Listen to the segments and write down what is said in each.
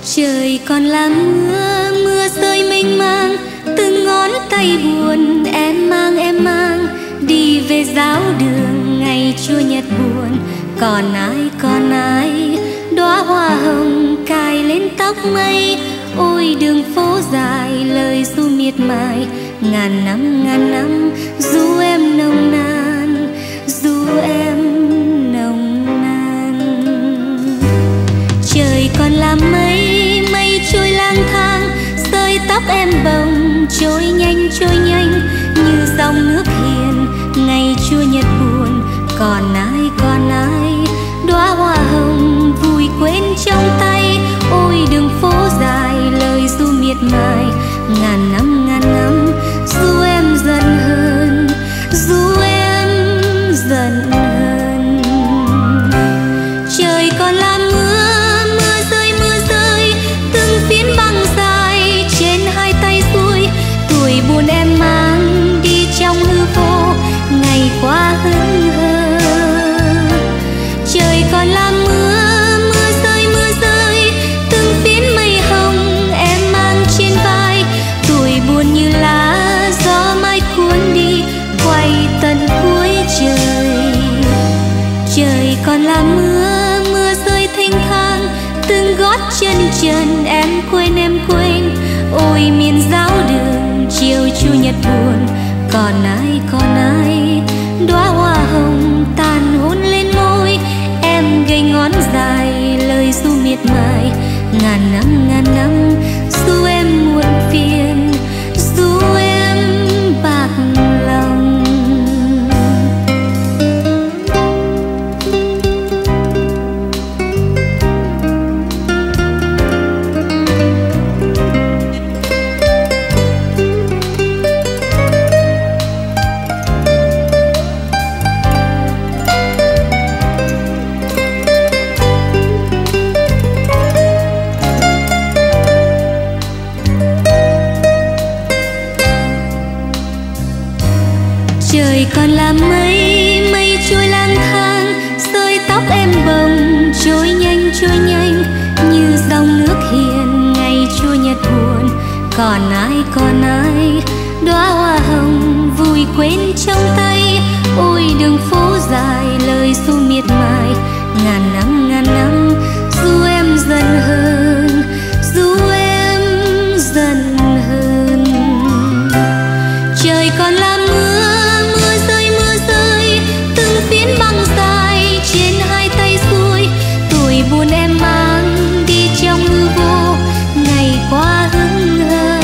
Trời còn là mưa, mưa rơi mênh mang, từng ngón tay buồn em mang đi về giáo đường ngày Chủ nhật buồn. Còn ai đóa hoa hồng cài lên tóc mây, ôi đường phố dài lời ru miệt mài. Ngàn năm ru em nồng nàn, ru em nồng nàn. Trời còn là mây, mây trôi lang thang, rơi tóc em bồng trôi nhanh như dòng nước hiền ngày Chủ nhật buồn. Còn ai đóa hoa hồng vui quên trong tay, ôi đường phố dài lời ru miệt mài. Ngàn năm ru em dần hơn, ru em dần hơn. Trời còn là mưa, mưa rơi từng phiến băng dài trên hai tay xuôi. Tuổi buồn em mang đi trong hư vô ngày qua hững hờ. Trời còn là mưa rơi từng phiến mây hồng em mang trên vai. Tuổi buồn như lá gió mai cuốn đi quay tận cuối trời. Trời còn là mưa rơi thênh thang, từng gót chân trần em quên. Ôi miền giáo đường chiều Chủ nhật buồn. Còn ai đóa hoa hồng tàn hôn lên môi, em gầy ngón dài lời ru miệt mài. Ngàn năm ru em muộn phiền, ru em bạc lòng. Trời còn là mây, mây trôi lang thang, rơi tóc em bồng trôi nhanh như dòng nước hiền ngày Chủ nhật buồn. Còn ai đóa hoa hồng vui quên trong tay, ôi đường phố dài lời ru miệt mài. Ngàn năm ru em dần hơn, ru em dần hơn. Trời còn là mưa rơi từng phiến băng dài trên hai tay xuôi. Tuổi buồn em mang đi trong hư vô ngày qua hững hờ.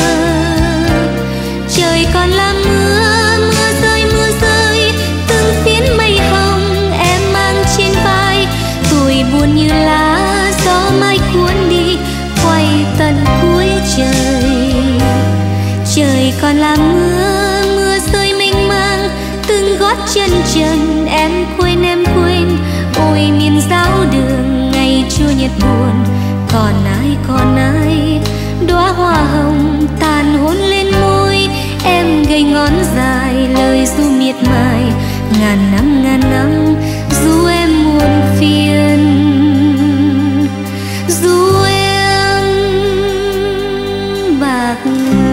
Trời còn là mưa rơi từng phiến mây hồng em mang trên vai. Tuổi buồn như lá gió mai cuốn đi quay tận cuối trời. Trời còn là mưa rơi mênh mang, từng gót chân trần em quên. Ôi miền giáo đường ngày Chủ nhật buồn. Còn ai đóa hoa hồng tàn hôn lên môi, em gầy ngón dài lời ru miệt mài. Ngàn năm ru em muộn phiền, ru em bạc